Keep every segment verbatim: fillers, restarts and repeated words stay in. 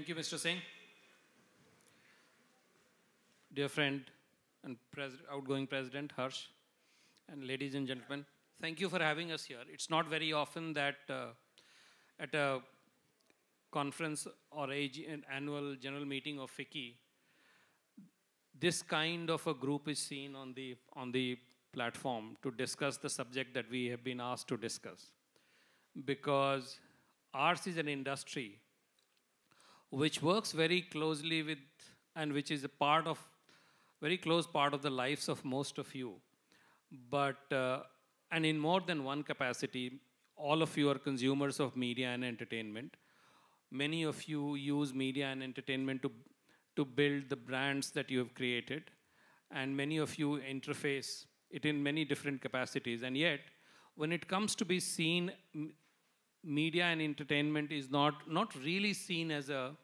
Thank you, Mister Singh. Dear friend and pres outgoing President Harsh, and ladies and gentlemen, thank you for having us here. It's not very often that uh, at a conference or a an annual general meeting of FICCI, this kind of a group is seen on the, on the platform to discuss the subject that we have been asked to discuss. Because ours is an industry which works very closely with, and which is a part of, very close part of the lives of most of you. But, uh, and in more than one capacity, all of you are consumers of media and entertainment. Many of you use media and entertainment to, to build the brands that you have created. And many of you interface it in many different capacities. And yet, when it comes to be seen, media and entertainment is not, not really seen as a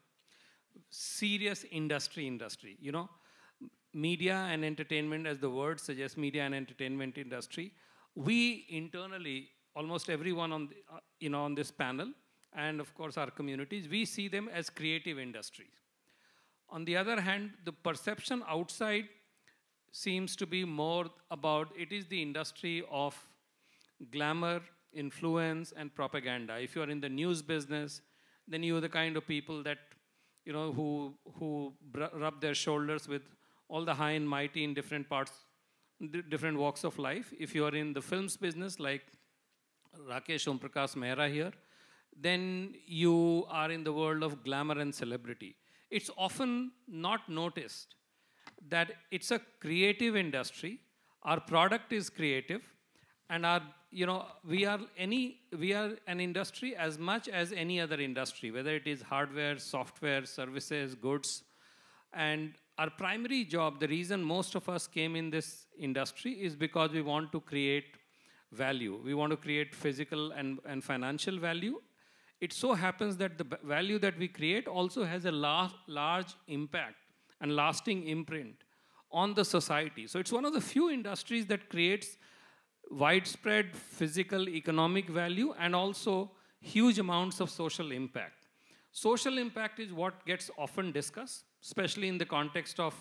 serious industry industry. You know, media and entertainment, as the word suggests, media and entertainment industry, we internally, almost everyone on, the, uh, you know, on this panel, and of course our communities, we see them as creative industries. On the other hand, the perception outside seems to be more about, it is the industry of glamour, influence, and propaganda. If you're in the news business, then you're the kind of people that, you know, who, who rub their shoulders with all the high and mighty in different parts, different walks of life. If you're in the films business, like Rakeysh, Omprakash, Mehra here, then you are in the world of glamour and celebrity. It's often not noticed that it's a creative industry. Our product is creative. And our, you know, we are any, we are an industry as much as any other industry, whether it is hardware, software, services, goods. And our primary job, the reason most of us came in this industry is because we want to create value. We want to create physical and, and financial value. It so happens that the value that we create also has a large, large impact and lasting imprint on the society. So it's one of the few industries that creates widespread physical, economic value, and also huge amounts of social impact. Social impact is what gets often discussed, especially in the context of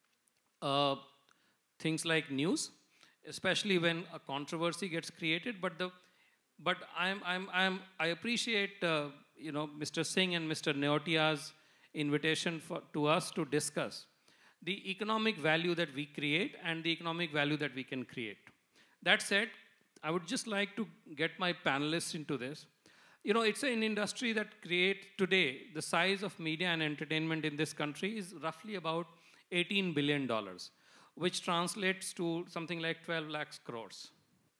uh, things like news, especially when a controversy gets created. But the, but I'm, I'm, I'm, I appreciate uh, you know, Mister Singh and Mister Neotia's invitation for, to us to discuss the economic value that we create and the economic value that we can create. That said, I would just like to get my panelists into this. You know, it's an industry that creates today, the size of media and entertainment in this country is roughly about eighteen billion dollars, which translates to something like twelve lakhs crores.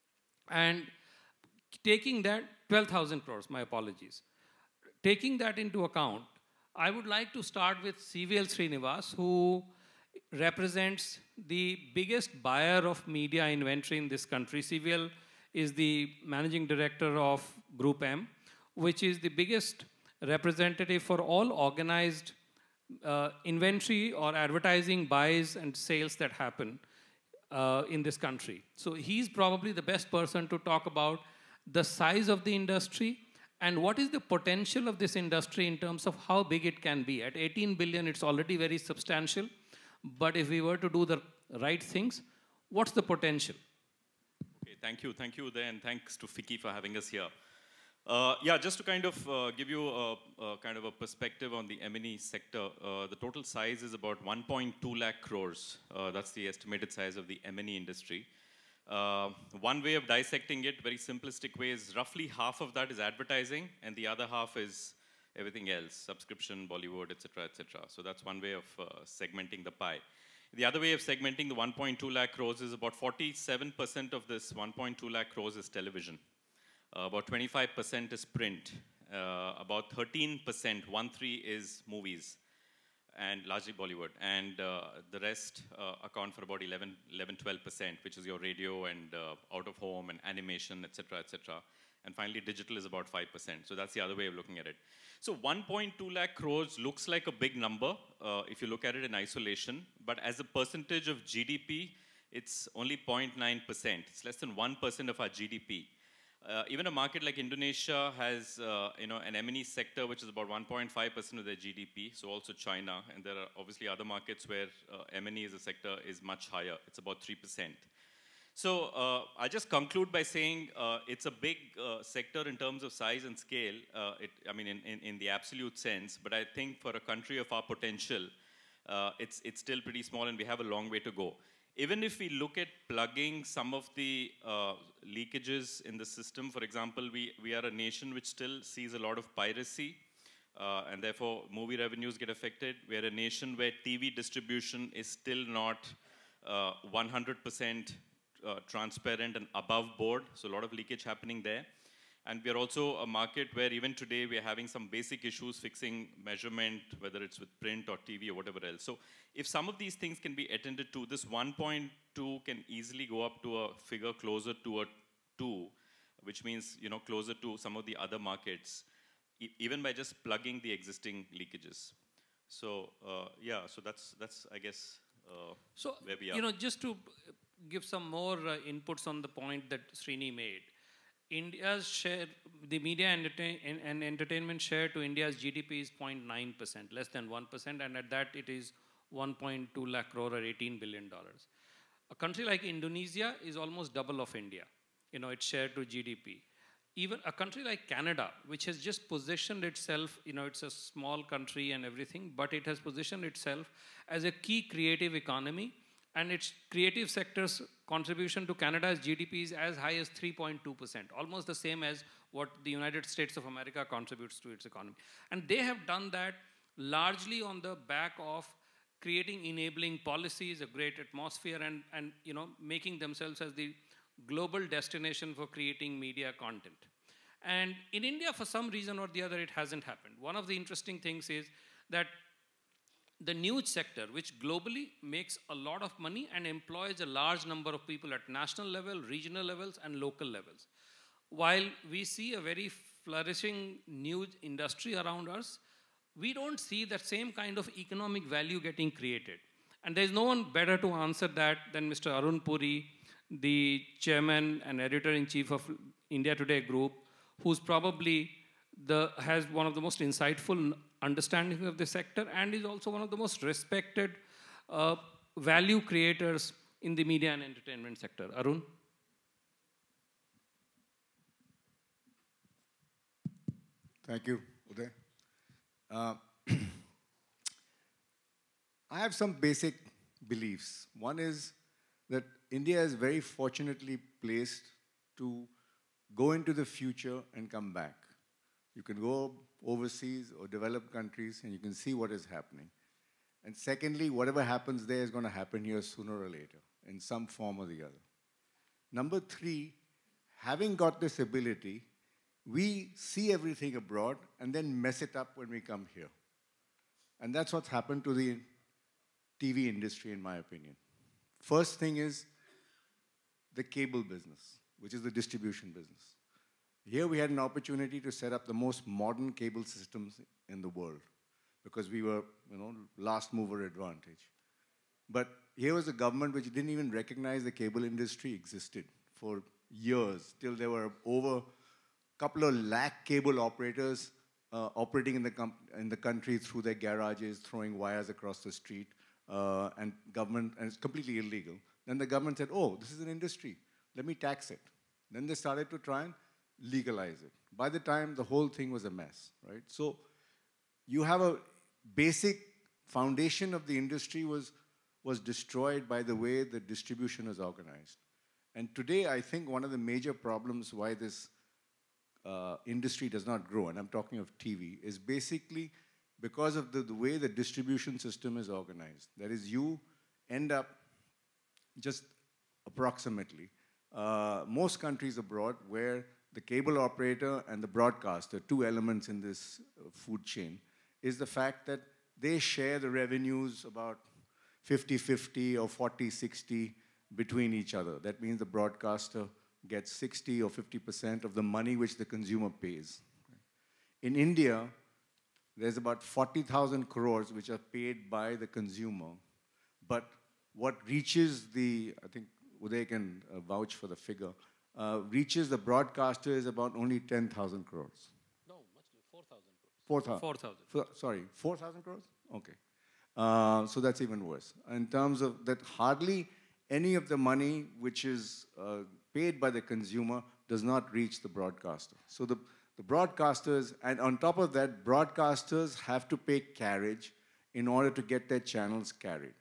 And taking that, twelve thousand crores, my apologies. Taking that into account, I would like to start with C V L Srinivas, who represents the biggest buyer of media inventory in this country. C V L is the managing director of Group M, which is the biggest representative for all organized uh, inventory or advertising buys and sales that happen uh, in this country. So he's probably the best person to talk about the size of the industry and what is the potential of this industry in terms of how big it can be. At eighteen billion, it's already very substantial. But if we were to do the right things, what's the potential? Okay, thank you. Thank you, Uday, and thanks to FICCI for having us here. Uh, yeah, just to kind of uh, give you a, a kind of a perspective on the M and E sector, uh, the total size is about one point two lakh crores. Uh, that's the estimated size of the M and E industry. Uh, one way of dissecting it, very simplistic way, is roughly half of that is advertising, and the other half is everything else, subscription, Bollywood, et cetera, et cetera. So that's one way of uh, segmenting the pie. The other way of segmenting the one point two lakh crores is about forty-seven percent of this one point two lakh crores is television. Uh, about twenty-five percent is print. Uh, about thirteen percent, one three is movies, and largely Bollywood. And uh, the rest uh, account for about eleven, twelve percent, which is your radio and uh, out of home and animation, et cetera, et cetera. And finally, digital is about five percent. So that's the other way of looking at it. So one point two lakh crores looks like a big number uh, if you look at it in isolation. But as a percentage of G D P, it's only zero point nine percent. It's less than one percent of our G D P. Uh, even a market like Indonesia has, uh, you know, an M and E sector which is about one point five percent of their G D P, so also China, and there are obviously other markets where uh, M and E as a sector is much higher. It's about three percent. So uh, I'll just conclude by saying uh, it's a big uh, sector in terms of size and scale, uh, it, I mean in, in, in the absolute sense, but I think for a country of our potential, uh, it's, it's still pretty small and we have a long way to go. Even if we look at plugging some of the uh, leakages in the system, for example, we, we are a nation which still sees a lot of piracy, uh, and therefore movie revenues get affected. We are a nation where T V distribution is still not uh, one hundred percent uh, transparent and above board, so a lot of leakage happening there. And we are also a market where even today we are having some basic issues fixing measurement, whether it's with print or T V or whatever else. So if some of these things can be attended to, this one point two can easily go up to a figure closer to a two, which means, you know, closer to some of the other markets, e even by just plugging the existing leakages. So uh, yeah, so that's, that's I guess, uh, so, where we are. You know, just to give some more uh, inputs on the point that Srini made, India's share, the media and, and entertainment share to India's G D P is zero point nine percent, less than one percent, and at that it is one point two lakh crore or eighteen billion dollars. A country like Indonesia is almost double of India, you know, its share to G D P. Even a country like Canada, which has just positioned itself, you know, it's a small country and everything, but it has positioned itself as a key creative economy, and its creative sector's contribution to Canada's G D P is as high as three point two percent, almost the same as what the United States of America contributes to its economy. And they have done that largely on the back of creating enabling policies, a great atmosphere, and, and you know, making themselves as the global destination for creating media content. And in India, for some reason or the other, it hasn't happened. One of the interesting things is that the news sector, which globally makes a lot of money and employs a large number of people at national level, regional levels, and local levels. While we see a very flourishing news industry around us, we don't see that same kind of economic value getting created. And there's no one better to answer that than Mister Aroon Purie, the chairman and editor-in-chief of India Today Group, who's probably the, has one of the most insightful understanding of the sector and is also one of the most respected uh, value creators in the media and entertainment sector. Aroon? Thank you, Uday. Uh, I have some basic beliefs. One is that India is very fortunately placed to go into the future and come back. You can go overseas or developed countries and you can see what is happening. And secondly, whatever happens there is going to happen here sooner or later in some form or the other. Number three, having got this ability, we see everything abroad and then mess it up when we come here. And that's what's happened to the T V industry, in my opinion. First thing is the cable business, which is the distribution business. Here we had an opportunity to set up the most modern cable systems in the world because we were, you know, last mover advantage. But here was a government which didn't even recognize the cable industry existed for years, till there were over a couple of lakh cable operators uh, operating in the, in the country through their garages, throwing wires across the street, uh, and government, and it's completely illegal. Then the government said, oh, this is an industry, let me tax it. Then they started to try and legalize it. By the time, the whole thing was a mess, right? So you have a basic foundation of the industry was, was destroyed by the way the distribution is organized. And today, I think one of the major problems why this uh, industry does not grow, and I'm talking of T V, is basically because of the, the way the distribution system is organized. That is, you end up just approximately, uh, most countries abroad where the cable operator and the broadcaster, two elements in this uh, food chain, is the fact that they share the revenues about fifty fifty or forty sixty between each other. That means the broadcaster gets sixty or fifty percent of the money which the consumer pays. In India, there's about forty thousand crores which are paid by the consumer, but what reaches the, I think Uday can uh, vouch for the figure, uh, reaches the broadcaster is about only ten thousand crores. No, much less, four thousand crores. four thousand. four thousand. So, sorry, four thousand crores? Okay. Uh, so that's even worse. In terms of that, hardly any of the money which is uh, paid by the consumer does not reach the broadcaster. So the, the broadcasters, and on top of that, broadcasters have to pay carriage in order to get their channels carried.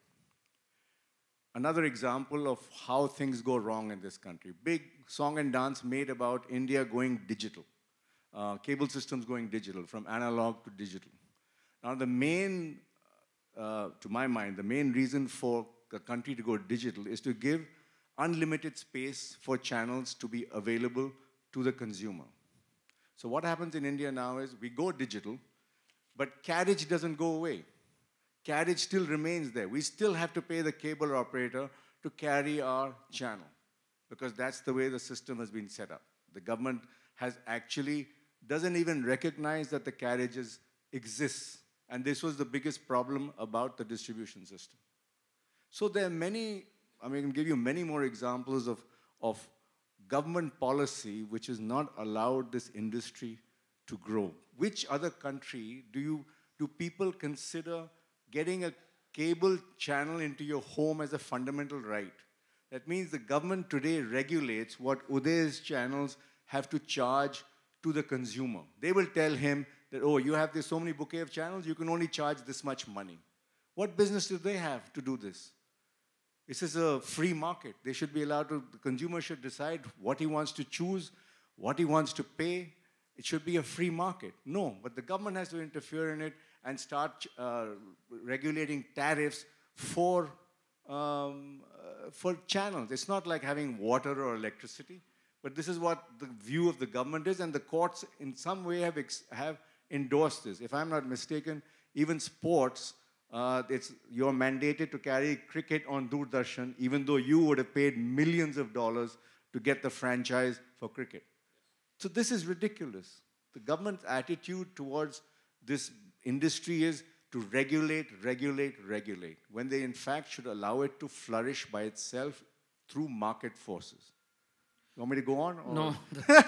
Another example of how things go wrong in this country. Big song and dance made about India going digital. Uh, cable systems going digital, from analog to digital. Now the main, uh, to my mind, the main reason for the country to go digital is to give unlimited space for channels to be available to the consumer. So what happens in India now is we go digital, but carriage doesn't go away. Carriage still remains there. We still have to pay the cable operator to carry our channel because that's the way the system has been set up. The government has actually doesn't even recognize that the carriages exist. And this was the biggest problem about the distribution system. So there are many, I mean, I can give you many more examples of, of government policy which has not allowed this industry to grow. Which other country do you, do people consider getting a cable channel into your home as a fundamental right? That means the government today regulates what Uday's channels have to charge to the consumer. They will tell him that, oh, you have this so many bouquet of channels, you can only charge this much money. What business do they have to do this? This is a free market. They should be allowed to, the consumer should decide what he wants to choose, what he wants to pay. It should be a free market. No, but the government has to interfere in it and start uh, regulating tariffs for, um, uh, for channels. It's not like having water or electricity. But this is what the view of the government is, and the courts in some way have, ex have endorsed this. If I'm not mistaken, even sports, uh, it's, you're mandated to carry cricket on Doordarshan, even though you would have paid millions of dollars to get the franchise for cricket. So this is ridiculous. The government's attitude towards this industry is to regulate, regulate, regulate, when they in fact should allow it to flourish by itself through market forces. You want me to go on? Or? No.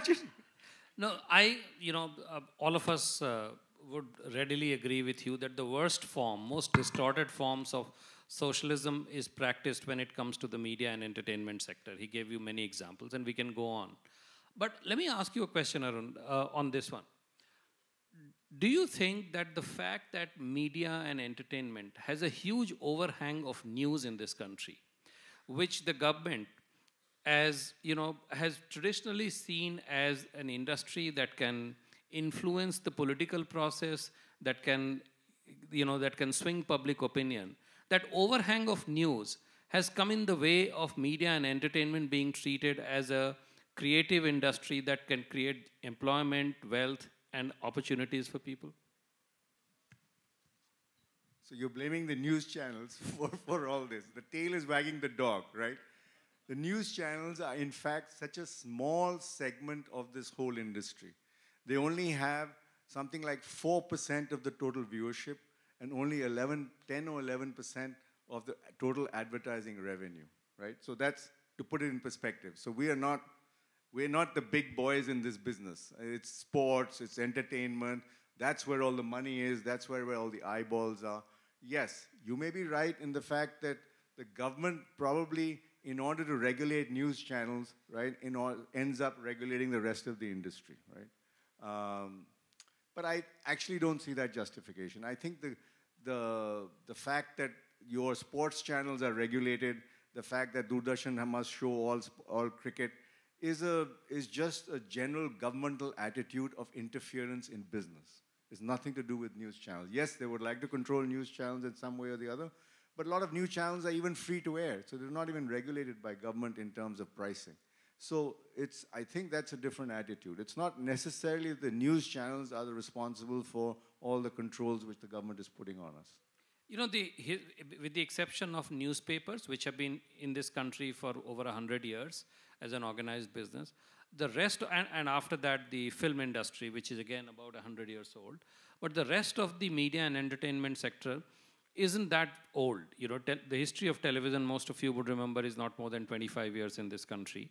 No, I, you know, uh, all of us uh, would readily agree with you that the worst form, most distorted forms of socialism is practiced when it comes to the media and entertainment sector. He gave you many examples, and we can go on. But let me ask you a question, Aroon, uh, on this one. Do you think that the fact that media and entertainment has a huge overhang of news in this country, which the government, as you know, has traditionally seen as an industry that can influence the political process, that can, you know, that can swing public opinion, that overhang of news has come in the way of media and entertainment being treated as a creative industry that can create employment, wealth, and opportunities for people? So you're blaming the news channels for, for all this. The tail is wagging the dog, right? The news channels are, in fact, such a small segment of this whole industry. They only have something like four percent of the total viewership and only eleven, ten or eleven percent of the total advertising revenue, right? So that's to put it in perspective. So we are not, we're not the big boys in this business. It's sports, it's entertainment. That's where all the money is. That's where, where all the eyeballs are. Yes, you may be right in the fact that the government probably, in order to regulate news channels, right, in all, ends up regulating the rest of the industry, right? Um, but I actually don't see that justification. I think the, the, the fact that your sports channels are regulated, the fact that Doordarshan must show all, all cricket, is, a, is just a general governmental attitude of interference in business. It's nothing to do with news channels. Yes, they would like to control news channels in some way or the other, but a lot of news channels are even free to air, so they're not even regulated by government in terms of pricing. So it's, I think that's a different attitude. It's not necessarily the news channels are the responsible for all the controls which the government is putting on us. You know, the, his, with the exception of newspapers, which have been in this country for over one hundred years as an organized business, the rest, and, and after that, the film industry, which is again about one hundred years old, but the rest of the media and entertainment sector isn't that old. You know, the history of television, most of you would remember, is not more than twenty-five years in this country.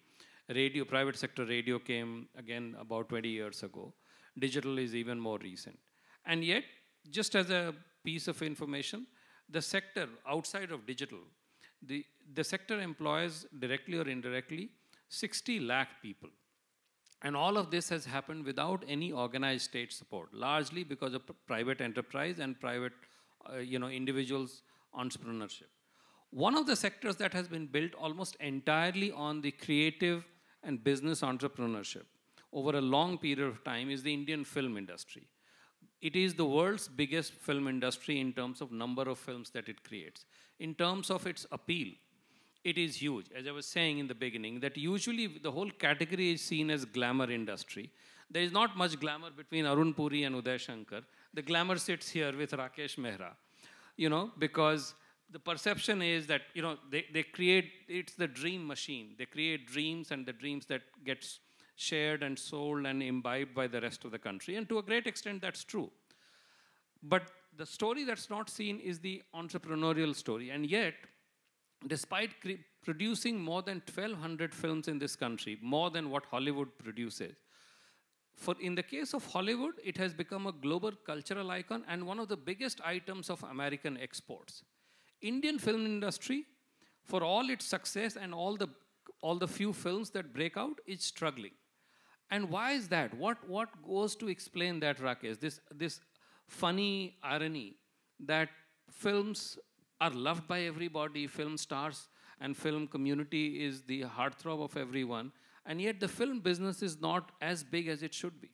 Radio, private sector radio came again about twenty years ago. Digital is even more recent. And yet, just as a piece of information, the sector outside of digital, the, the sector employs directly or indirectly sixty lakh people. And all of this has happened without any organized state support, largely because of private enterprise and private uh, you know, individuals' entrepreneurship. One of the sectors that has been built almost entirely on the creative and business entrepreneurship over a long period of time is the Indian film industry. It is the world's biggest film industry in terms of number of films that it creates. In terms of its appeal, it is huge. As I was saying in the beginning, that usually the whole category is seen as glamour industry. There is not much glamour between Aroon, Purie and Uday, Shankar. The glamour sits here with Rakeysh, Mehra, you know, because the perception is that, you know, they, they create, it's the dream machine. They create dreams, and the dreams that gets shared and sold and imbibed by the rest of the country. And to a great extent, that's true. But the story that's not seen is the entrepreneurial story. And yet, despite producing more than twelve hundred films in this country, more than what Hollywood produces, for in the case of Hollywood, it has become a global cultural icon and one of the biggest items of American exports. Indian film industry, for all its success and all the, all the few films that break out, is struggling. And why is that? What, what goes to explain that, Rakeysh? This, this funny irony that films are loved by everybody, film stars and film community is the heartthrob of everyone, and yet the film business is not as big as it should be.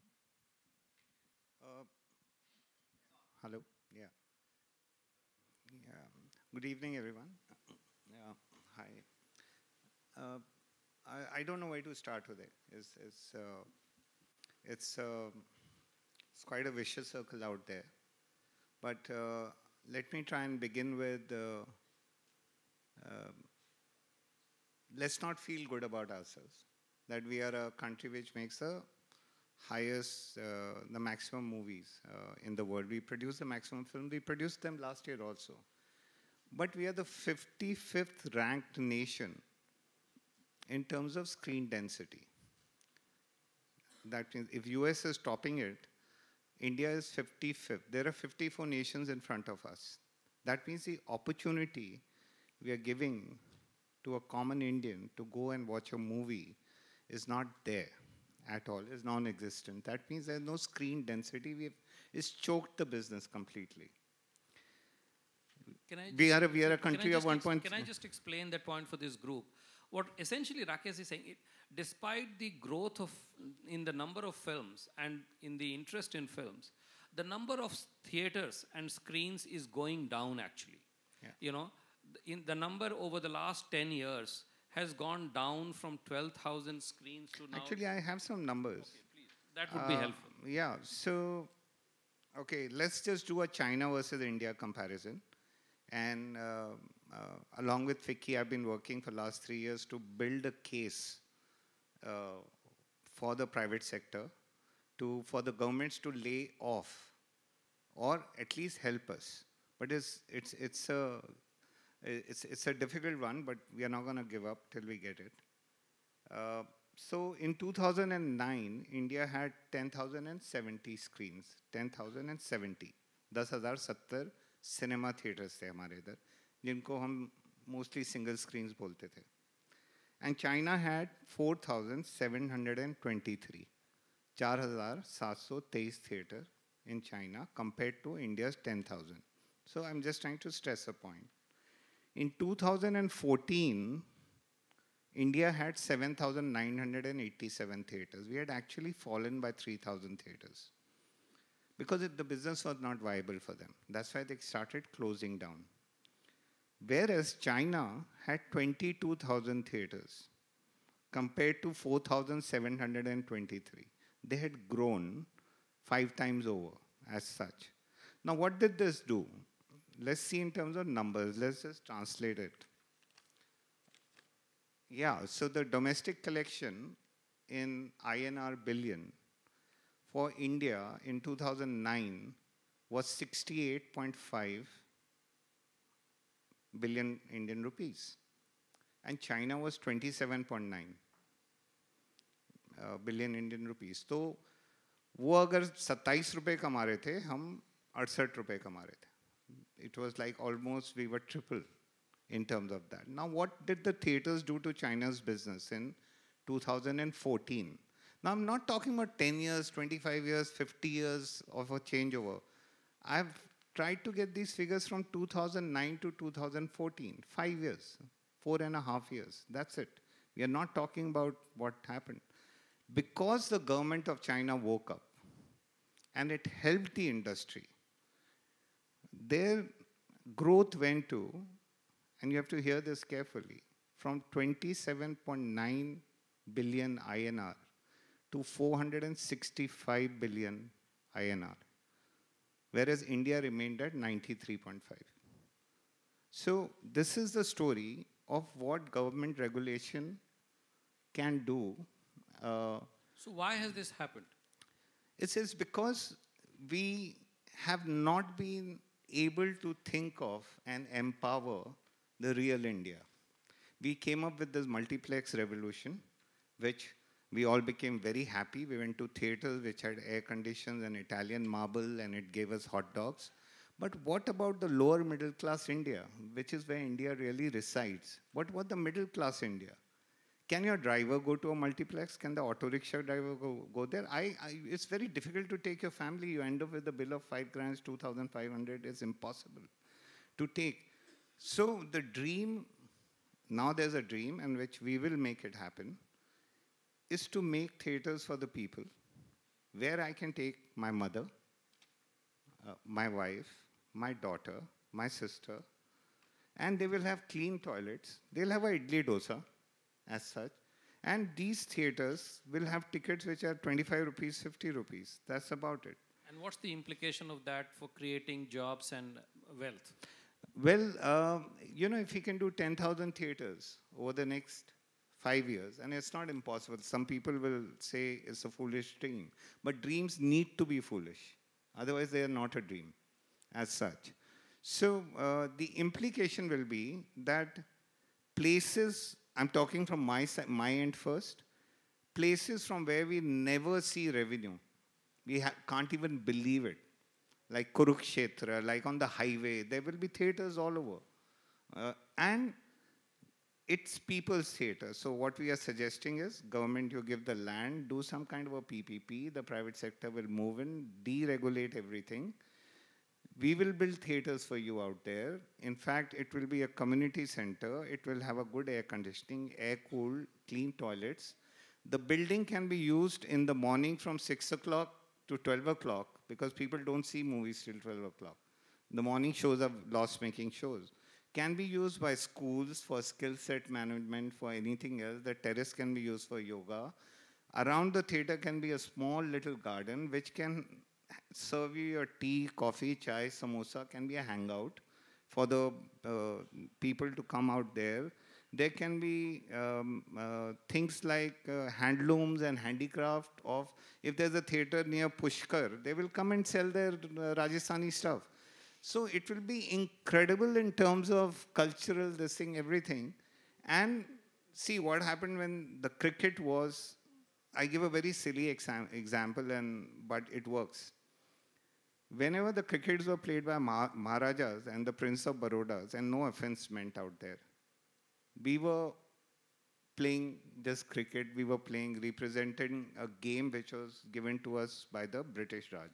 Uh, hello, yeah. yeah. Good evening, everyone. Yeah, hi. Uh, I, I don't know where to start today. It's, it's, uh, it's, uh, it's quite a vicious circle out there. But uh, let me try and begin with, uh, uh, let's not feel good about ourselves, that we are a country which makes the highest, uh, the maximum movies uh, in the world. We produce the maximum film. We produced them last year also. But we are the fifty-fifth ranked nation in terms of screen density. That means if U S is topping it, India is fifty-fifth. There are fifty-four nations in front of us. That means the opportunity we are giving to a common Indian to go and watch a movie is not there at all, is non-existent. That means there's no screen density. We've, it's choked the business completely. Can I just, we, are a, we are a country of one point three. Can I just explain that point for this group? What essentially Rakeysh is saying, it, despite the growth of in the number of films and in the interest in films, the number of theaters and screens is going down actually. Yeah. You know, in the number over the last ten years has gone down from twelve thousand screens to now. Actually, I have some numbers. Okay, please. That would uh, be helpful. Yeah, so, okay, let's just do a China versus India comparison. And uh, uh, along with FICCI, I've been working for the last three years to build a case uh, for the private sector, to for the governments to lay off, or at least help us. But it's it's it's a it's it's a difficult one. But we are not going to give up till we get it. Uh, so in two thousand nine, India had ten thousand seventy screens, ten thousand seventy, ten thousand seventy cinema theatres थे हमारे इधर, जिनको हम mostly single screens बोलते थे. And China had four thousand seven hundred twenty-three, four thousand seven hundred twenty-three theater in China compared to India's ten thousand. So I'm just trying to stress a point. In two thousand fourteen, India had seven thousand nine hundred eighty-seven theaters. We had actually fallen by three thousand theaters, because it, the business was not viable for them. That's why they started closing down. Whereas China had twenty-two thousand theaters compared to four thousand seven hundred twenty-three. They had grown five times over as such. Now what did this do? Let's see in terms of numbers. Let's just translate it. Yeah, so the domestic collection in I N R billion for India in two thousand nine was sixty-eight point five billion Indian rupees, and China was twenty-seven point nine. Billion Indian rupees. तो वो अगर सत्ताईस रुपये कमा रहे थे, हम अड़सठ रुपये कमा रहे थे. It was like almost we were triple in terms of that. Now, what did the theaters do to China's business in two thousand fourteen? Now, I'm not talking about ten years, twenty-five years, fifty years of a changeover. I've tried to get these figures from two thousand nine to two thousand fourteen, five years, four and a half years. That's it. We are not talking about what happened. Because the government of China woke up and it helped the industry, their growth went to, and you have to hear this carefully, from twenty-seven point nine billion I N R to four hundred sixty-five billion I N R, whereas India remained at ninety-three point five. So this is the story of what government regulation can do. Uh, so why has this happened? It is because we have not been able to think of and empower the real India. We came up with this multiplex revolution, which we all became very happy. We went to theaters which had air conditions and Italian marble, and it gave us hot dogs. But what about the lower middle class India, which is where India really resides? What about the middle class India? Can your driver go to a multiplex? Can the auto rickshaw driver go, go there? I, I, it's very difficult to take your family. You end up with a bill of five grand, two thousand five hundred. It's impossible to take. So the dream, now there's a dream in which we will make it happen, is to make theaters for the people, where I can take my mother, uh, my wife, my daughter, my sister, and they will have clean toilets. They'll have a idli dosa as such. And these theaters will have tickets which are twenty-five rupees, fifty rupees. That's about it. And what's the implication of that for creating jobs and wealth? Well, uh, you know, if we can do ten thousand theaters over the next five years, and it's not impossible. Some people will say it's a foolish dream. But dreams need to be foolish. Otherwise, they are not a dream as such. So uh, the implication will be that places, I'm talking from my, my end first, places from where we never see revenue. We can't even believe it. Like Kurukshetra, like on the highway, there will be theaters all over. Uh, and it's people's theater. So what we are suggesting is, government, you give the land, do some kind of a P P P, the private sector will move in, deregulate everything. We will build theaters for you out there. In fact, it will be a community center. It will have a good air conditioning, air-cooled, clean toilets. The building can be used in the morning from six o'clock to twelve o'clock, because people don't see movies till twelve o'clock. The morning shows are loss-making shows. Can be used by schools for skill set management, for anything else. The terrace can be used for yoga. Around the theater can be a small little garden which can serve you your tea, coffee, chai, samosa, can be a hangout for the uh, people to come out there. There can be um, uh, things like uh, handlooms and handicraft of, if there's a theater near Pushkar, they will come and sell their uh, Rajasthani stuff. So it will be incredible in terms of cultural, this thing, everything. And see what happened when the cricket was, I give a very silly exam example, and but it works. Whenever the crickets were played by Ma Maharajas and the Prince of Barodas, and no offense meant out there, we were playing just cricket, we were playing, representing a game which was given to us by the British Raj.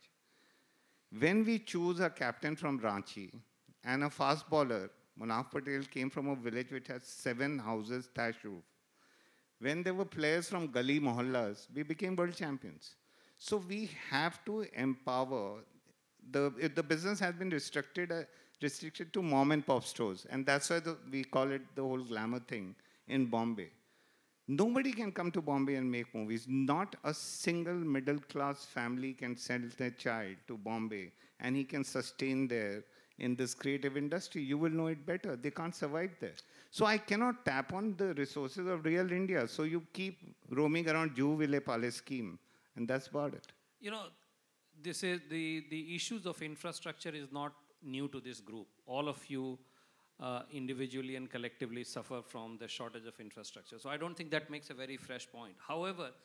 When we choose a captain from Ranchi and a fast bowler, Munaf Patel came from a village which has seven houses, thatched roof. When there were players from Gali Mohallas, we became world champions. So we have to empower. The, the business has been restricted, uh, restricted to mom and pop stores. And that's why the, we call it the whole glamour thing in Bombay. Nobody can come to Bombay and make movies. Not a single middle class family can send their child to Bombay and he can sustain there in this creative industry. You will know it better. They can't survive there. So I cannot tap on the resources of real India. So you keep roaming around Jew Ville Palace scheme. And that's about it. You know, this is the, the issues of infrastructure is not new to this group. All of you uh, individually and collectively suffer from the shortage of infrastructure. So I don't think that makes a very fresh point. However,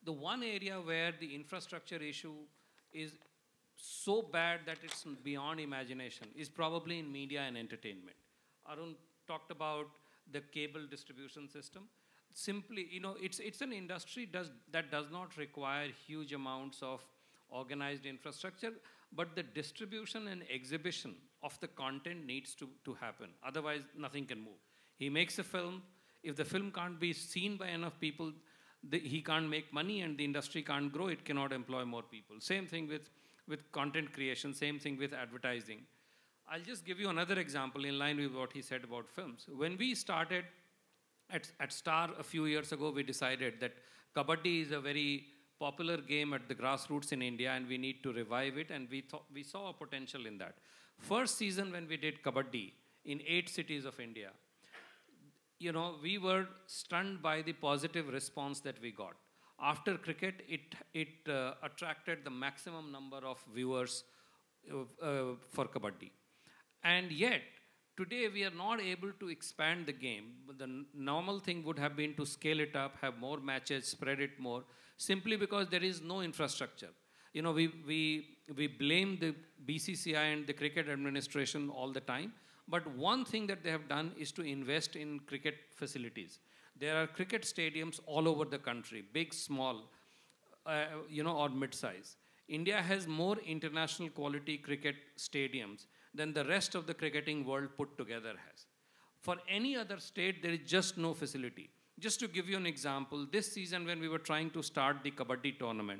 The one area where the infrastructure issue is so bad that it's beyond imagination is probably in media and entertainment. Aroon talked about the cable distribution system. Simply, you know, it's, it's an industry does, that does not require huge amounts of organized infrastructure, but the distribution and exhibition of the content needs to, to happen. Otherwise, nothing can move. He makes a film. If the film can't be seen by enough people, the, he can't make money and the industry can't grow. It cannot employ more people. Same thing with, with content creation. Same thing with advertising. I'll just give you another example in line with what he said about films. When we started at, at Star a few years ago, we decided that Kabaddi is a very popular game at the grassroots in India and we need to revive it, and we, thought, we saw a potential in that. First season when we did Kabaddi in eight cities of India, you know, we were stunned by the positive response that we got. After cricket, it, it uh, attracted the maximum number of viewers uh, uh, for Kabaddi. And yet, today we are not able to expand the game. The normal thing would have been to scale it up, have more matches, spread it more, simply because there is no infrastructure. You know, we, we, we blame the B C C I and the cricket administration all the time, but one thing that they have done is to invest in cricket facilities. There are cricket stadiums all over the country, big, small, uh, you know, or mid-size. India has more international quality cricket stadiums than the rest of the cricketing world put together has. For any other state, there is just no facility. Just to give you an example, this season when we were trying to start the Kabaddi tournament,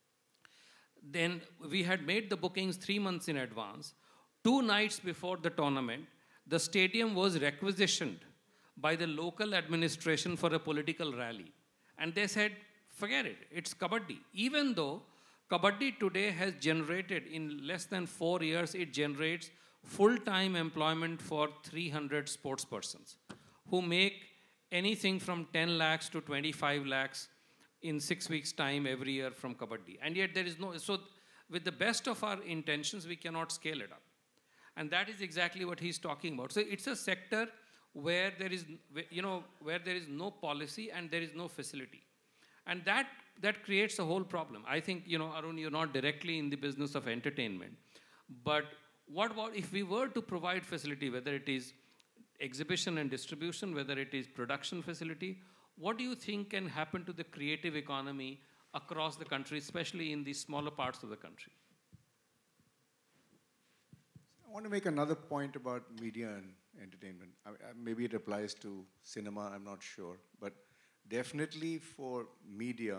then we had made the bookings three months in advance. Two nights before the tournament, the stadium was requisitioned by the local administration for a political rally. And they said, forget it, it's Kabaddi. Even though Kabaddi today has generated, in less than four years, it generates full-time employment for three hundred sports persons who make anything from ten lakhs to twenty-five lakhs in six weeks' time every year from Kabaddi. And yet there is no, so with the best of our intentions, we cannot scale it up. And that is exactly what he's talking about. So it's a sector where there is, you know, where there is no policy and there is no facility. And that, that creates a whole problem. I think, you know, Aroon, you're not directly in the business of entertainment, but what about if we were to provide facility, whether it is exhibition and distribution, whether it is production facility, what do you think can happen to the creative economy across the country, especially in the smaller parts of the country? I want to make another point about media and entertainment. I, I, maybe it applies to cinema, I'm not sure. But definitely for media,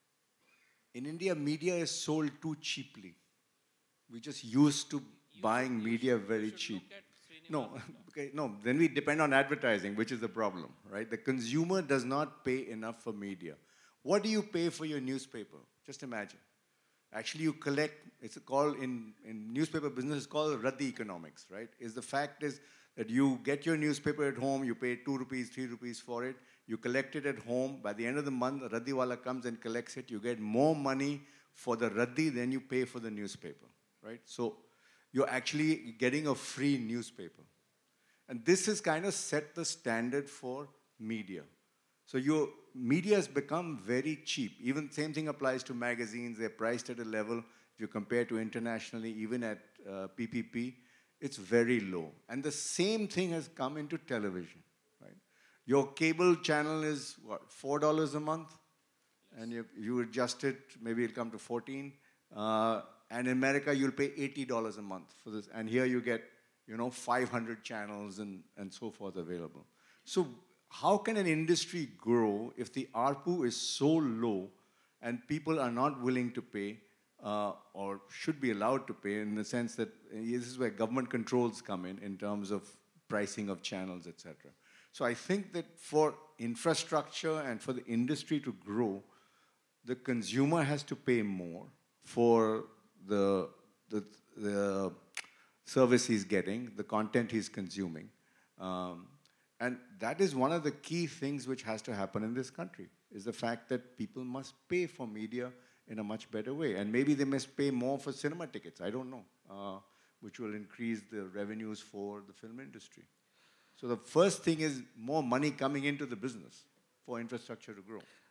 in India, media is sold too cheaply. We just used to you buying should, media should, very cheap. No, okay, no, then we depend on advertising, which is the problem, right? The consumer does not pay enough for media. What do you pay for your newspaper? Just imagine. Actually, you collect, it's called, in, in newspaper business, it's called Raddi economics, right? Is the fact is that you get your newspaper at home, you pay two rupees, three rupees for it, you collect it at home, by the end of the month, the Raddi wala comes and collects it, you get more money for the Raddi than you pay for the newspaper, right? So you're actually getting a free newspaper. And this has kind of set the standard for media. So your media has become very cheap. Even same thing applies to magazines. They're priced at a level, if you compare to internationally, even at uh, P P P, it's very low. And the same thing has come into television, right? Your cable channel is, what, four dollars a month? Yes. And you, you adjust it, maybe it'll come to fourteen. Uh, and in America, you'll pay eighty dollars a month for this. And here you get, you know, five hundred channels and, and so forth available. So how can an industry grow if the A R P U is so low and people are not willing to pay uh, or should be allowed to pay, in the sense that this is where government controls come in, in terms of pricing of channels, et cetera. So I think that for infrastructure and for the industry to grow, the consumer has to pay more for the, the, the service he's getting, the content he's consuming. Um, And that is one of the key things which has to happen in this country, is the fact that people must pay for media in a much better way. And maybe they must pay more for cinema tickets, I don't know, uh, which will increase the revenues for the film industry. So the first thing is more money coming into the business for infrastructure to grow.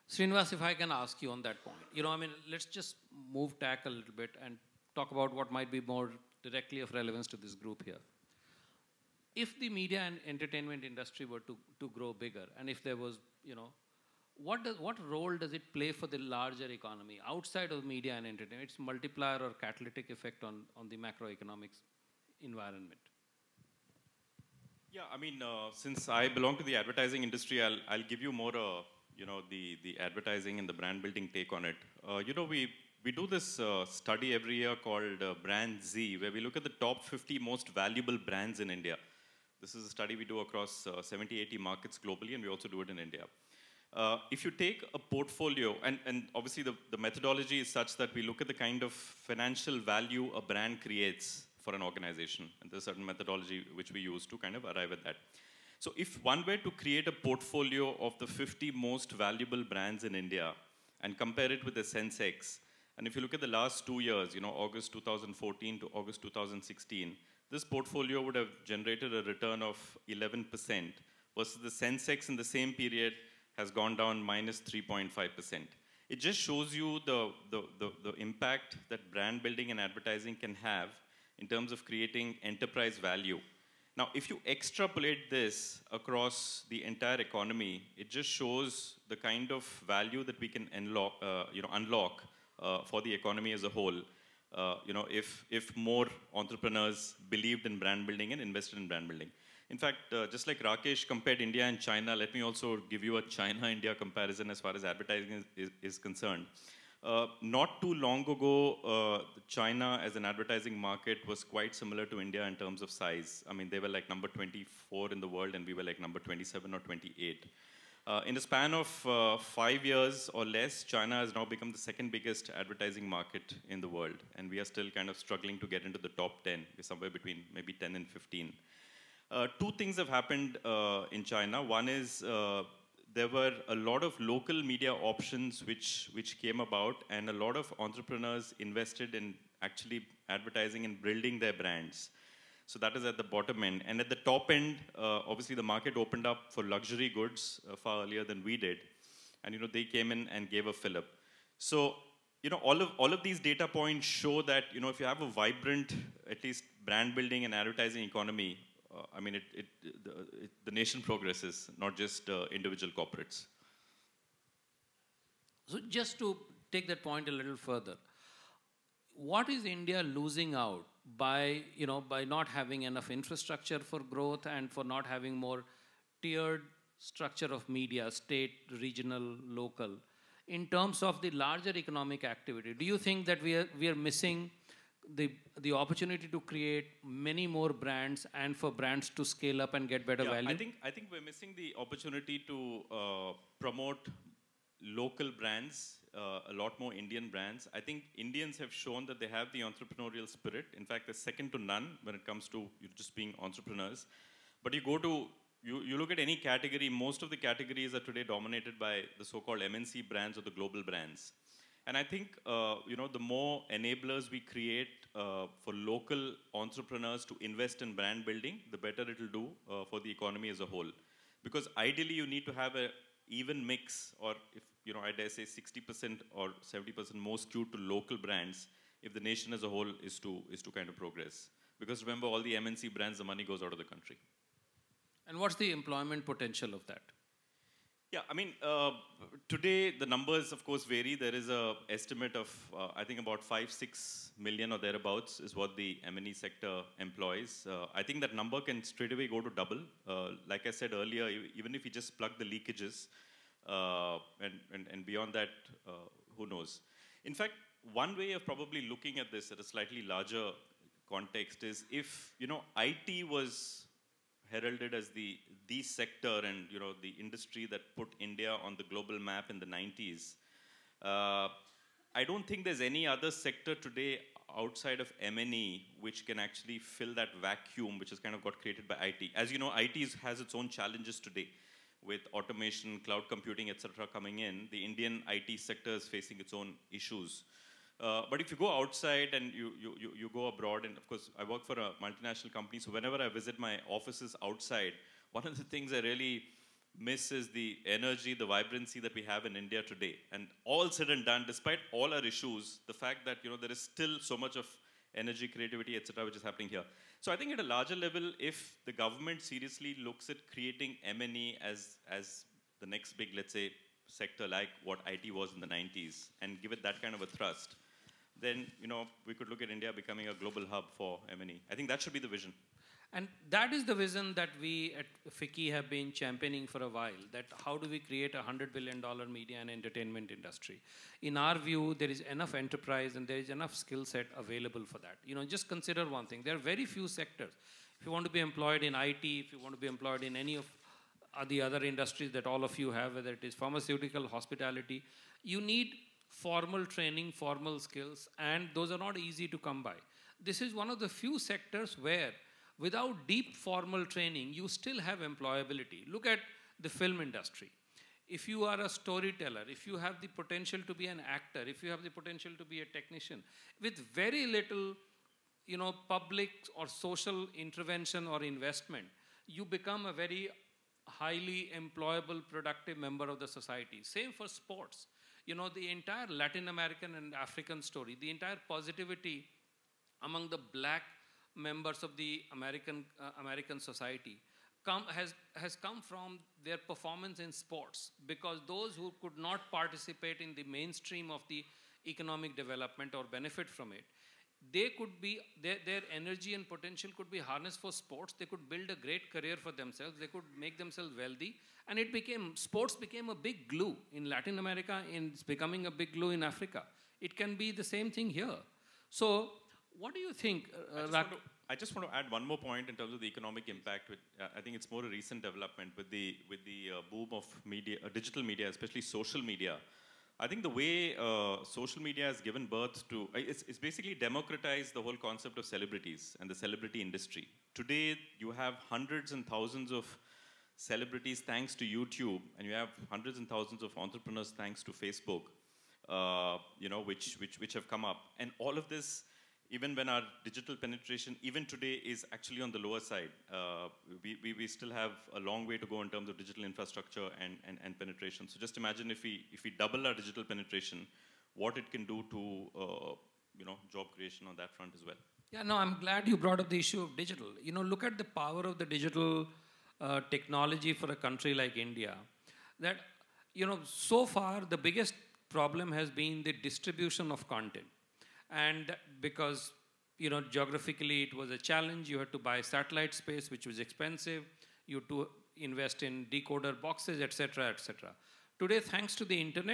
Srinivas, if I can ask you on that point, you know, I mean, let's just move tack a little bit and talk about what might be more directly of relevance to this group here. If the media and entertainment industry were to, to grow bigger, and if there was, you know, what, does, what role does it play for the larger economy outside of media and entertainment? Its multiplier or catalytic effect on, on the macroeconomics environment. Yeah, I mean, uh, since I belong to the advertising industry, I'll, I'll give you more, uh, you know, the, the advertising and the brand building take on it. Uh, you know, we, we do this uh, study every year called uh, Brand Z, where we look at the top fifty most valuable brands in India. This is a study we do across uh, seventy, eighty markets globally, and we also do it in India. Uh, if you take a portfolio, and, and obviously the, the methodology is such that we look at the kind of financial value a brand creates for an organization. And there's a certain methodology which we use to kind of arrive at that. So if one were to create a portfolio of the fifty most valuable brands in India and compare it with the Sensex, and if you look at the last two years, you know, August two thousand fourteen to August two thousand sixteen, this portfolio would have generated a return of eleven percent versus the Sensex in the same period has gone down minus three point five percent. It just shows you the, the, the, the impact that brand building and advertising can have in terms of creating enterprise value. Now, if you extrapolate this across the entire economy, it just shows the kind of value that we can unlock, uh, you know, unlock uh, for the economy as a whole. Uh, you know, if, if more entrepreneurs believed in brand building and invested in brand building. In fact, uh, just like Rakeysh compared India and China, let me also give you a China-India comparison as far as advertising is, is, is concerned. Uh, not too long ago, uh, China as an advertising market was quite similar to India in terms of size. I mean, they were like number twenty-four in the world, and we were like number twenty-seven or twenty-eight. Uh, in a span of uh, five years or less, China has now become the second biggest advertising market in the world, and we are still kind of struggling to get into the top ten. We're somewhere between maybe ten and fifteen. Uh, two things have happened uh, in China. One is uh, there were a lot of local media options which, which came about, and a lot of entrepreneurs invested in actually advertising and building their brands. So that is at the bottom end. And at the top end, uh, obviously the market opened up for luxury goods uh, far earlier than we did. And you know, they came in and gave a fillip. So, you know, all of, all of these data points show that, you know, if you have a vibrant, at least brand building and advertising economy, uh, I mean, it, it, the, it, the nation progresses, not just uh, individual corporates. So just to take that point a little further, what is India losing out by, you know, by not having enough infrastructure for growth and for not having more tiered structure of media, state, regional, local, in terms of the larger economic activity? Do you think that we are, we are missing the, the opportunity to create many more brands and for brands to scale up and get better yeah, value? I think, I think we're missing the opportunity to uh, promote local brands, uh, a lot more Indian brands. I think Indians have shown that they have the entrepreneurial spirit. In fact, they're second to none when it comes to just being entrepreneurs. But you go to, you, you look at any category, most of the categories are today dominated by the so-called M N C brands or the global brands. And I think, uh, you know, the more enablers we create uh, for local entrepreneurs to invest in brand building, the better it'll do uh, for the economy as a whole. Because ideally, you need to have a even mix, or if, you know, I dare say sixty percent or seventy percent more skewed to local brands if the nation as a whole is to, is to kind of progress. Because remember, all the M N C brands, the money goes out of the country. And what's the employment potential of that? Yeah, I mean, uh, today the numbers, of course, vary. There is a estimate of, uh, I think, about five, six million or thereabouts is what the M and E sector employs. Uh, I think that number can straight away go to double. Uh, like I said earlier, even if you just plug the leakages, uh, and, and, and beyond that, uh, who knows? In fact, one way of probably looking at this at a slightly larger context is if, you know, I T was heralded as the, the sector and, you know, the industry that put India on the global map in the nineties. Uh, I don't think there's any other sector today outside of M and E which can actually fill that vacuum which has kind of got created by I T. As you know, I T has its own challenges today with automation, cloud computing, et cetera coming in. The Indian I T sector is facing its own issues. Uh, but if you go outside and you, you, you, you go abroad, and of course I work for a multinational company, so whenever I visit my offices outside, one of the things I really miss is the energy, the vibrancy that we have in India today. And all said and done, despite all our issues, the fact that, you know, there is still so much of energy, creativity, et cetera, which is happening here. So I think at a larger level, if the government seriously looks at creating M and E as, as the next big, let's say, sector like what I T was in the nineties, and give it that kind of a thrust, then, you know, we could look at India becoming a global hub for M and E. I think that should be the vision. And that is the vision that we at FICCI have been championing for a while, that how do we create a one hundred billion dollar media and entertainment industry. In our view, there is enough enterprise and there is enough skill set available for that. You know, just consider one thing. There are very few sectors. If you want to be employed in I T, if you want to be employed in any of the other industries that all of you have, whether it is pharmaceutical, hospitality, you need formal training, formal skills, and those are not easy to come by. This is one of the few sectors where without deep formal training, you still have employability. Look at the film industry. If you are a storyteller, if you have the potential to be an actor, if you have the potential to be a technician, with very little, you know, public or social intervention or investment, you become a very highly employable, productive member of the society. Same for sports. You know, the entire Latin American and African story, the entire positivity among the black members of the American, uh, American society come, has, has come from their performance in sports, because those who could not participate in the mainstream of the economic development or benefit from it, they could be, their, their energy and potential could be harnessed for sports. They could build a great career for themselves. They could make themselves wealthy. And it became, sports became a big glue in Latin America, and it's becoming a big glue in Africa. It can be the same thing here. So, what do you think? Uh, I, just to, I just want to add one more point in terms of the economic impact. With, uh, I think it's more a recent development with the, with the uh, boom of media, uh, digital media, especially social media. I think the way uh, social media has given birth to, it's, it's basically democratized the whole concept of celebrities and the celebrity industry. Today, you have hundreds and thousands of celebrities thanks to YouTube, and you have hundreds and thousands of entrepreneurs thanks to Facebook, uh, you know, which, which, which have come up. And all of this, even when our digital penetration, even today, is actually on the lower side. Uh, we, we, we still have a long way to go in terms of digital infrastructure and, and, and penetration. So just imagine if we, if we double our digital penetration, what it can do to uh, you know, job creation on that front as well. Yeah, no, I'm glad you brought up the issue of digital. You know, look at the power of the digital uh, technology for a country like India. That, you know, so far the biggest problem has been the distribution of content. And because, you know, geographically it was a challenge, you had to buy satellite space, which was expensive. You had to invest in decoder boxes, et cetera, et cetera. Today, thanks to the internet,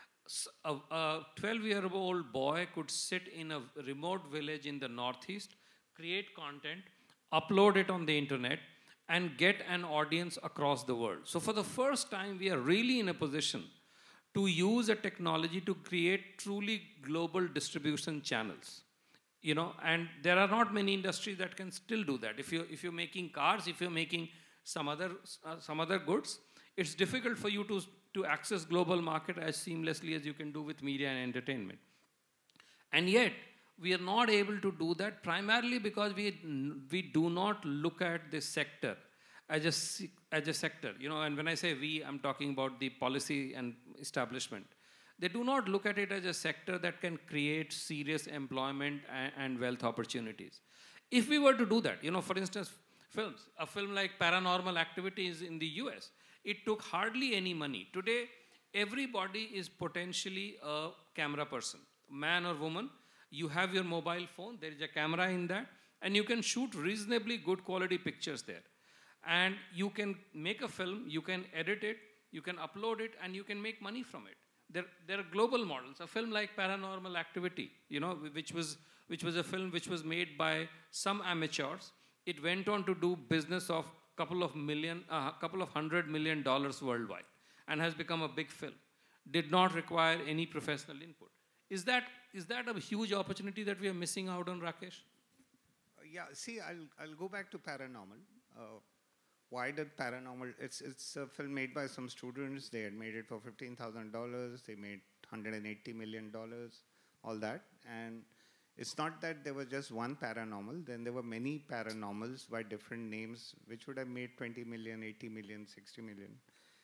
a twelve-year-old boy could sit in a remote village in the Northeast, create content, upload it on the internet, and get an audience across the world. So for the first time, we are really in a position to use a technology to create truly global distribution channels. You know, and there are not many industries that can still do that. If you're, if you're making cars, if you're making some other, uh, some other goods, it's difficult for you to, to access global market as seamlessly as you can do with media and entertainment. And yet, we are not able to do that primarily because we, we do not look at this sector as a, as a sector. You know, and when I say we, I'm talking about the policy and establishment. They do not look at it as a sector that can create serious employment and, and wealth opportunities. If we were to do that, you know, for instance, films, a film like Paranormal Activities in the U S, it took hardly any money. Today, everybody is potentially a camera person, man or woman. You have your mobile phone, there is a camera in that, and you can shoot reasonably good quality pictures there. And you can make a film, you can edit it, you can upload it, and you can make money from it. There, there are global models. A film like Paranormal Activity, you know, which was, which was a film which was made by some amateurs. It went on to do business of a couple of million, a uh, couple of hundred million dollars worldwide, and has become a big film. Did not require any professional input. Is that, is that a huge opportunity that we are missing out on, Rakesh? Uh, yeah, see, I'll, I'll go back to Paranormal. Uh, Why did Paranormal, it's, it's a film made by some students. They had made it for fifteen thousand dollars. They made one hundred eighty million dollars, all that. And it's not that there was just one paranormal. Then there were many paranormals by different names, which would have made twenty million, eighty million, sixty million.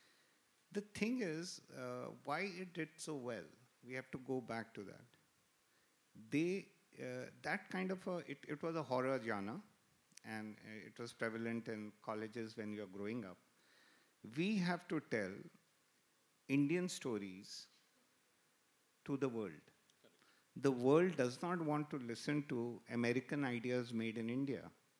The thing is, uh, why it did so well, we have to go back to that. They, uh, that kind of a, it, it was a horror genre, and uh, it was prevalent in colleges when you're growing up. We have to tell Indian stories to the world. The world does not want to listen to American ideas made in India.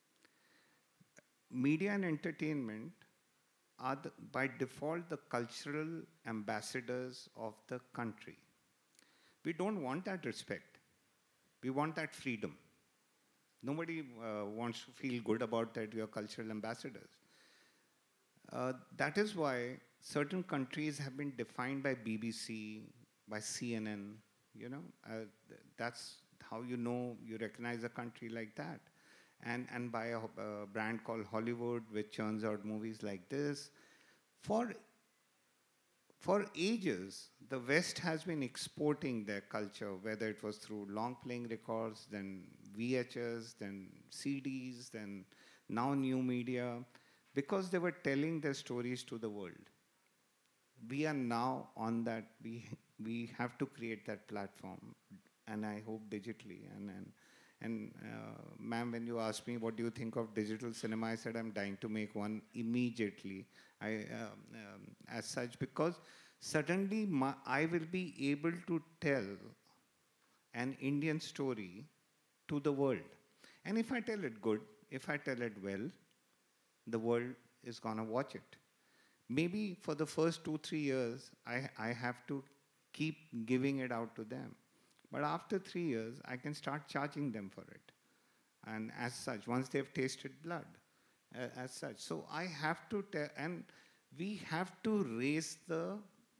Media and entertainment are the, by default the cultural ambassadors of the country. We don't want that respect. We want that freedom. Nobody uh, wants to feel good about that we are cultural ambassadors. Uh, that is why certain countries have been defined by B B C, by C N N, you know, uh, th that's how you know, you recognize a country like that. And, and by a, a brand called Hollywood, which churns out movies like this. For, for ages, the West has been exporting their culture, whether it was through long playing records, then V H S, then C Ds, then now new media, because they were telling their stories to the world. We are now on that, we, we have to create that platform, and I hope digitally. And, and, and uh, ma'am, when you asked me what do you think of digital cinema, I said I'm dying to make one immediately, I, um, um, as such, because suddenly my, I will be able to tell an Indian story to the world. And if I tell it good, if I tell it well, the world is gonna watch it. Maybe for the first two, three years, I, I have to keep giving it out to them. But after three years, I can start charging them for it. And as such, once they've tasted blood, uh, as such. So I have to tell, and we have to raise the,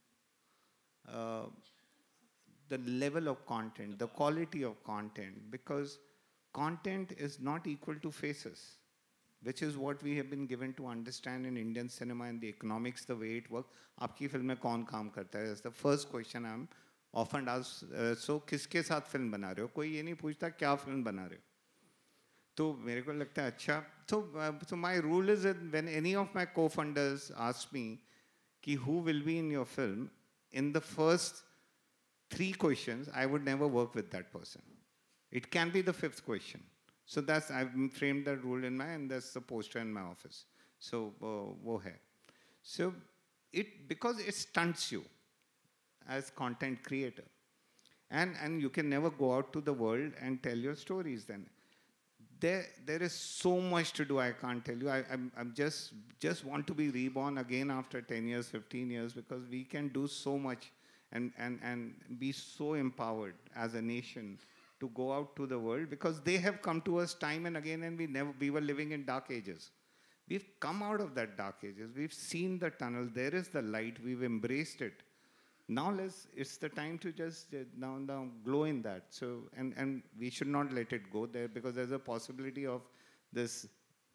uh, the level of content, the quality of content, because content is not equal to faces, which is what we have been given to understand in Indian cinema and the economics, the way it works. Aapki film mein kaun kaam karta hai? That's the first question I'm often asked. Uh, so, kiske saath film bana rahe ho? Koi ye nahi puchta kya film bana rahe ho? To mere ko lagta hai, acha. So, uh, so my rule is that when any of my co-funders ask me ki who will be in your film, in the first three questions, I would never work with that person. It can be the fifth question. So that's, I've framed that rule in my, and that's the poster in my office. So, uh, wo hai. So, it, because it stunts you as content creator. And, and you can never go out to the world and tell your stories then. There, there is so much to do, I can't tell you. I, I'm, I'm just, just want to be reborn again after ten years, fifteen years, because we can do so much and, and, and be so empowered as a nation to go out to the world, because they have come to us time and again, and we never, we were living in dark ages. We've come out of that dark ages. We've seen the tunnel. There is the light. We've embraced it. Now let's, it's the time to just uh, now, now glow in that. So, and, and we should not let it go there, because there's a possibility of this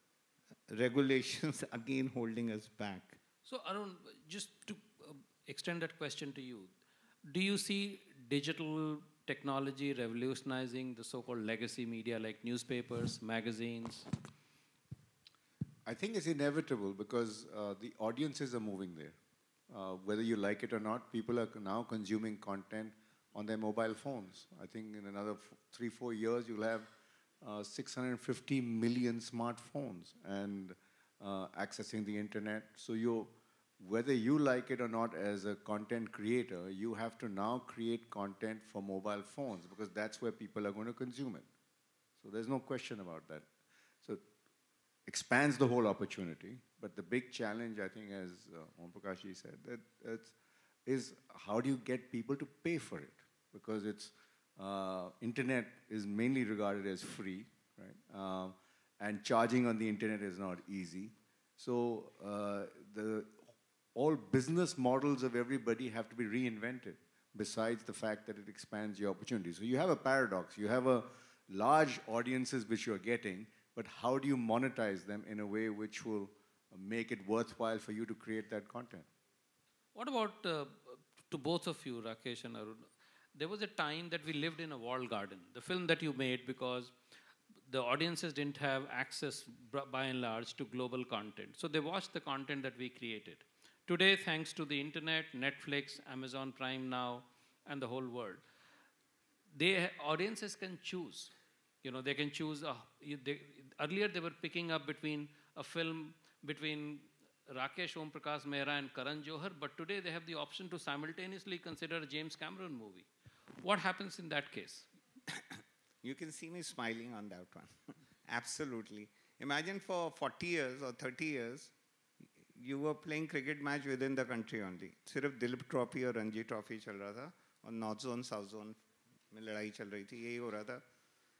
regulations again holding us back. So Aroon, just to uh, extend that question to you, do you see digital technology revolutionizing the so-called legacy media like newspapers, magazines? I think it's inevitable, because uh, the audiences are moving there. Uh, whether you like it or not, people are now consuming content on their mobile phones. I think in another f three, four years, you'll have uh, six hundred fifty million smartphones and uh, accessing the internet. So you, whether you like it or not as a content creator, you have to now create content for mobile phones, because that's where people are going to consume it. So there's no question about that. So expands the whole opportunity, but the big challenge, I think, as uh, Omprakash ji said, that it's, is how do you get people to pay for it? Because it's, uh, internet is mainly regarded as free, right? Uh, and charging on the internet is not easy. So uh, the all business models of everybody have to be reinvented, besides the fact that it expands your opportunities. So you have a paradox. You have a large audiences which you're getting, but how do you monetize them in a way which will make it worthwhile for you to create that content? What about, uh, to both of you, Rakeysh and Aroon, there was a time that we lived in a walled garden. The film that you made, because the audiences didn't have access, by and large, to global content. So they watched the content that we created. Today, thanks to the internet, Netflix, Amazon Prime now, and the whole world, they, audiences can choose. You know, they can choose, a, they, earlier they were picking up between a film between Rakeysh, Omprakash, Mehra and Karan Johar, but today they have the option to simultaneously consider a James Cameron movie. What happens in that case? You can see me smiling on that one. Absolutely. Imagine for forty years or thirty years, you were playing cricket match within the country only. सिर्फ Dilip trophy और Ranji trophy चल रहा था और north zone south zone में लड़ाई चल रही थी, यही हो रहा था.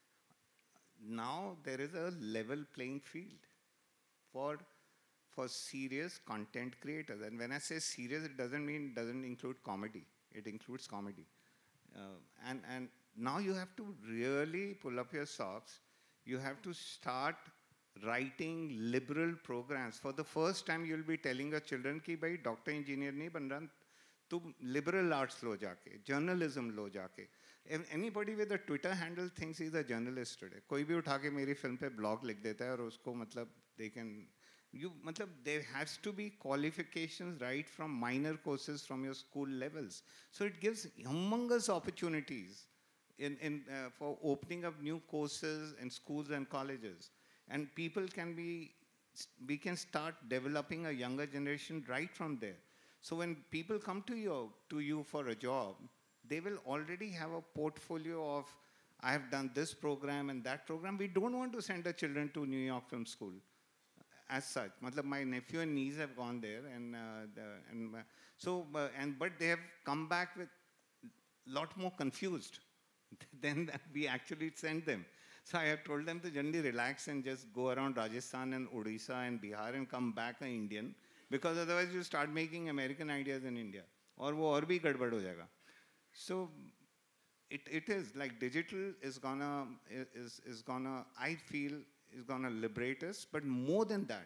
Now there is a level playing field for for serious content creators. And when I say serious, it doesn't mean doesn't include comedy. It includes comedy. Uh, and and now you have to really pull up your socks. You have to start writing liberal programs. For the first time, you'll be telling your children कि भाई doctor engineer नहीं बन रहा, तुम liberal arts लो जाके, journalism लो जाके. Anybody with a Twitter handle thinks he's a journalist today. कोई भी उठा के मेरी film पे blog लिख देता है और उसको मतलब they can, you मतलब there has to be qualifications right from minor courses from your school levels. So it gives humongous opportunities in, in uh, for opening up new courses in schools and colleges. And people can be, we can start developing a younger generation right from there. So when people come to you, to you for a job, they will already have a portfolio of, I have done this program and that program. We don't want to send our children to New York Film School as such. Matlab, my nephew and niece have gone there, and, uh, the, and uh, so, uh, and but they have come back with a lot more confused than we actually sent them. So I have told them to generally relax and just go around Rajasthan and Odisha and Bihar and come back an Indian, because otherwise you start making American ideas in India. Or wo aur bhi gadbad ho jayega. So it, it is like digital is gonna, is, is gonna, I feel, is gonna liberate us, but more than that,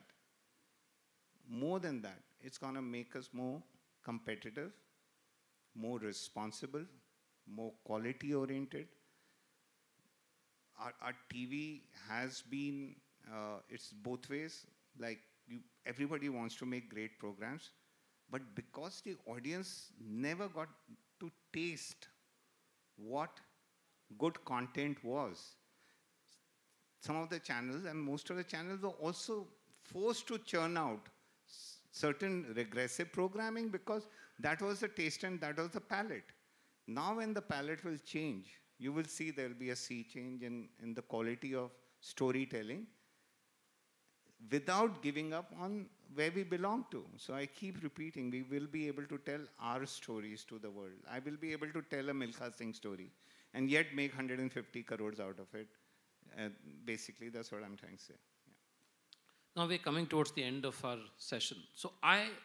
more than that, it's gonna make us more competitive, more responsible, more quality oriented. Our, our T V has been, uh, it's both ways, like you, everybody wants to make great programs, but because the audience never got to taste what good content was, some of the channels and most of the channels were also forced to churn out certain regressive programming because that was the taste and that was the palette. Now when the palette will change, you will see there will be a sea change in, in the quality of storytelling without giving up on where we belong to. So I keep repeating, we will be able to tell our stories to the world. I will be able to tell a Milkha Singh story and yet make one hundred fifty crores out of it. Uh, basically, that's what I'm trying to say. Yeah. Now we're coming towards the end of our session. So I, I,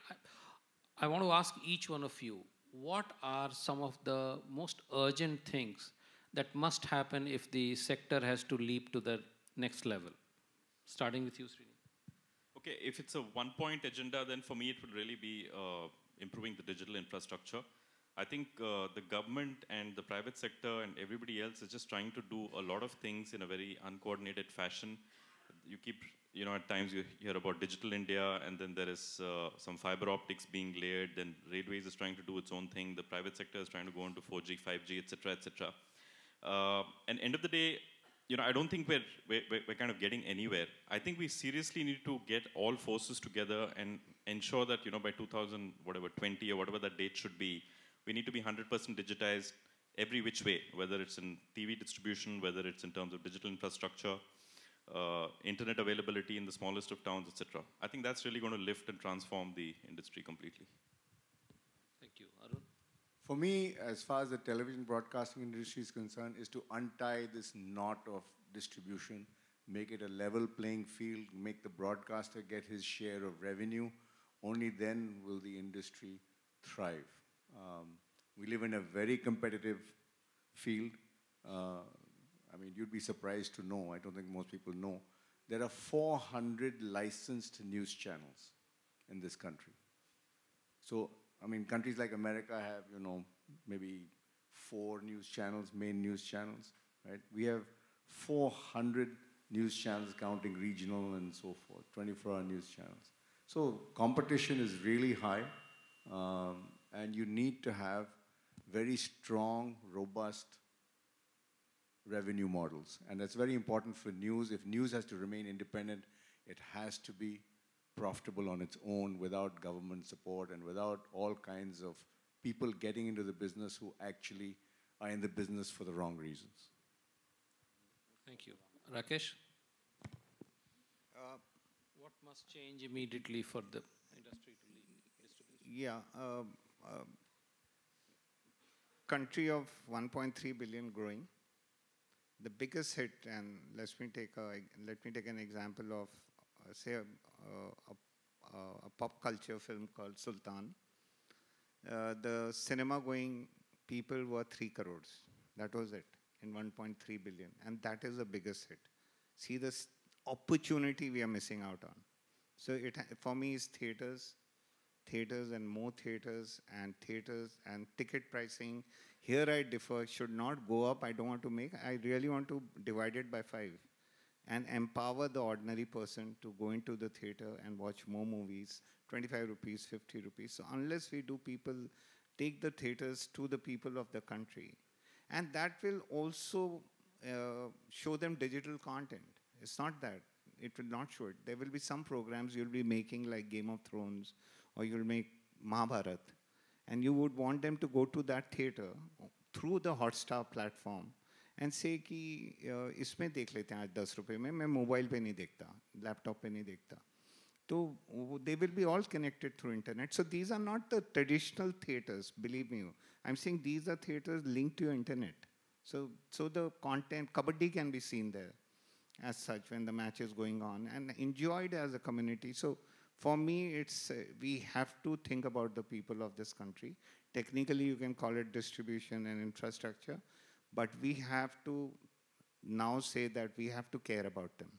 I want to ask each one of you, what are some of the most urgent things that must happen if the sector has to leap to the next level? Starting with you, Srinivas. Okay, if it's a one-point agenda, then for me it would really be uh, improving the digital infrastructure. I think uh, the government and the private sector and everybody else is just trying to do a lot of things in a very uncoordinated fashion. You keep, you know, at times you hear about Digital India, and then there is uh, some fiber optics being layered, then Railways is trying to do its own thing, the private sector is trying to go into four G, five G, et cetera, et cetera. Uh, and end of the day, you know, I don't think we're, we're, we're kind of getting anywhere. I think we seriously need to get all forces together and ensure that, you know, by two thousand, whatever, twenty or whatever that date should be, we need to be one hundred percent digitized every which way, whether it's in T V distribution, whether it's in terms of digital infrastructure, uh, internet availability in the smallest of towns, et cetera. I think that's really going to lift and transform the industry completely. Thank you. Aroon? For me, as far as the television broadcasting industry is concerned, is to untie this knot of distribution, make it a level playing field, make the broadcaster get his share of revenue. Only then will the industry thrive. Um, we live in a very competitive field. Uh, I mean, you'd be surprised to know, I don't think most people know, there are four hundred licensed news channels in this country. So, I mean, countries like America have, you know, maybe four news channels, main news channels, right? We have four hundred news channels counting regional and so forth, twenty-four hour news channels. So competition is really high. Um, and you need to have very strong, robust revenue models. And that's very important for news. If news has to remain independent, it has to be profitable on its own without government support and without all kinds of people getting into the business who actually are in the business for the wrong reasons. Thank you. Rakeysh? Uh, What must change immediately for the industry to lead distribution? yeah. Uh, uh, country of one point three billion growing. The biggest hit, and let me take a, let me take an example of, uh, say, a, a, a, a pop culture film called Sultan. Uh, the cinema-going people were three crores. That was it in one point three billion, and that is the biggest hit. See this opportunity we are missing out on. So it for me is theaters, theaters and more theaters and theaters and ticket pricing. Here I differ, should not go up, I don't want to make, I really want to divide it by five and empower the ordinary person to go into the theater and watch more movies, twenty-five rupees, fifty rupees. So unless we do people, take the theaters to the people of the country. And that will also uh, show them digital content. It's not that, it will not show it. There will be some programs you'll be making like Game of Thrones, or you'll make Mahabharat, and you would want them to go to that theater through the Hotstar platform and say कि uh, इसमें देख लेते हैं आज दस रुपए में, मैं मोबाइल पे नहीं देखता, लैपटॉप पे नहीं देखता. So they will be all connected through internet. So these are not the traditional theaters, believe me. I'm saying these are theaters linked to your internet. So, so the content, kabaddi can be seen there as such when the match is going on and enjoyed as a community. So for me, it's, uh, we have to think about the people of this country. Technically, you can call it distribution and infrastructure, but we have to now say that we have to care about them.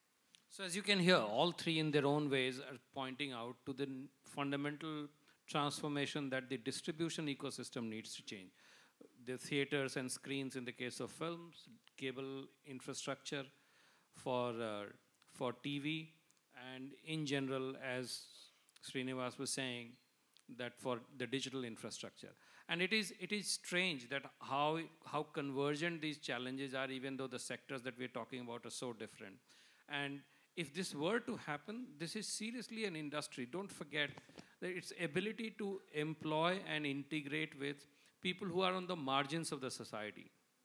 So as you can hear, all three in their own ways are pointing out to the fundamental transformation that the distribution ecosystem needs to change. The theaters and screens in the case of films, cable infrastructure for, uh, for T V, and in general, as Srinivas was saying, that for the digital infrastructure. And it is, it is strange that how, how convergent these challenges are, even though the sectors that we're talking about are so different. And if this were to happen, this is seriously an industry. Don't forget that its ability to employ and integrate with people who are on the margins of the society.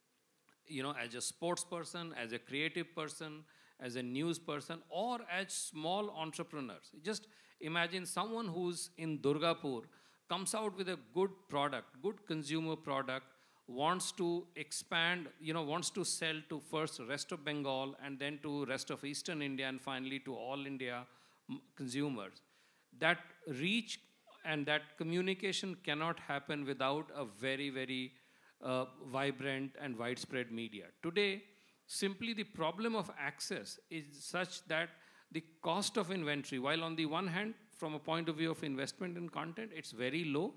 You know, as a sports person, as a creative person, as a news person, or as small entrepreneurs. Just imagine someone who's in Durgapur comes out with a good product, good consumer product, wants to expand, you know, wants to sell to first rest of Bengal and then to rest of Eastern India and finally to all India consumers. That reach and that communication cannot happen without a very, very uh, vibrant and widespread media. Today, simply the problem of access is such that the cost of inventory, while on the one hand, from a point of view of investment in content, it's very low.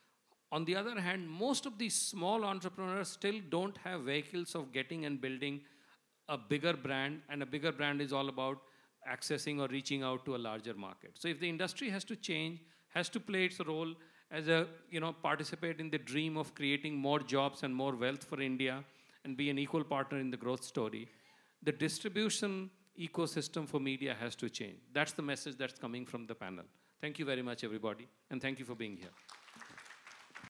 On the other hand, most of these small entrepreneurs still don't have vehicles of getting and building a bigger brand, and a bigger brand is all about accessing or reaching out to a larger market. So if the industry has to change, has to play its role as a, you know, participate in the dream of creating more jobs and more wealth for India and be an equal partner in the growth story, the distribution ecosystem for media has to change. That's the message that's coming from the panel. Thank you very much, everybody, and thank you for being here.